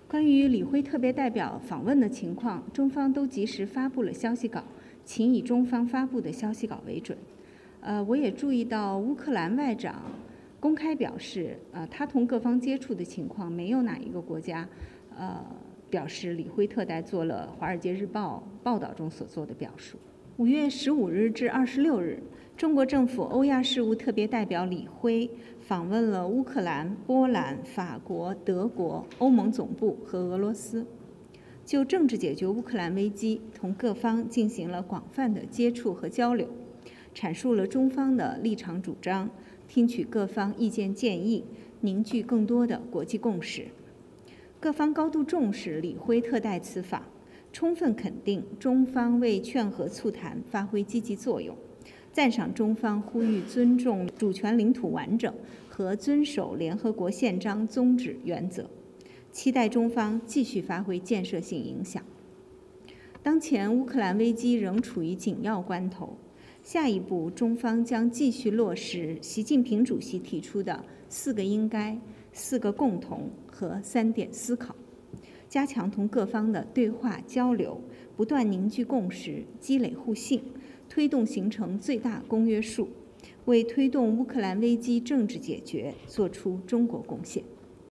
关于李辉特别代表访问的情况，中方都及时发布了消息稿，请以中方发布的消息稿为准。我也注意到乌克兰外长公开表示，他同各方接触的情况，没有哪一个国家表示李辉特代做了《华尔街日报》报道中所做的表述。5月15日至26日，中国政府欧亚事务特别代表李辉访问了乌克兰、波兰、法国、德国、欧盟总部和俄罗斯，就政治解决乌克兰危机，同各方进行了广泛的接触和交流，阐述了中方的立场主张，听取各方意见建议，凝聚更多的国际共识。各方高度重视李辉特代此访，充分肯定中方为劝和促谈发挥积极作用，赞赏中方呼吁尊重主权领土完整和遵守联合国宪章宗旨原则，期待中方继续发挥建设性影响。当前乌克兰危机仍处于紧要关头，下一步中方将继续落实习近平主席提出的4个应该、4个共同和3点思考，加强同各方的对话交流，不断凝聚共识，积累互信，推动形成最大公约数，为推动乌克兰危机政治解决做出中国贡献。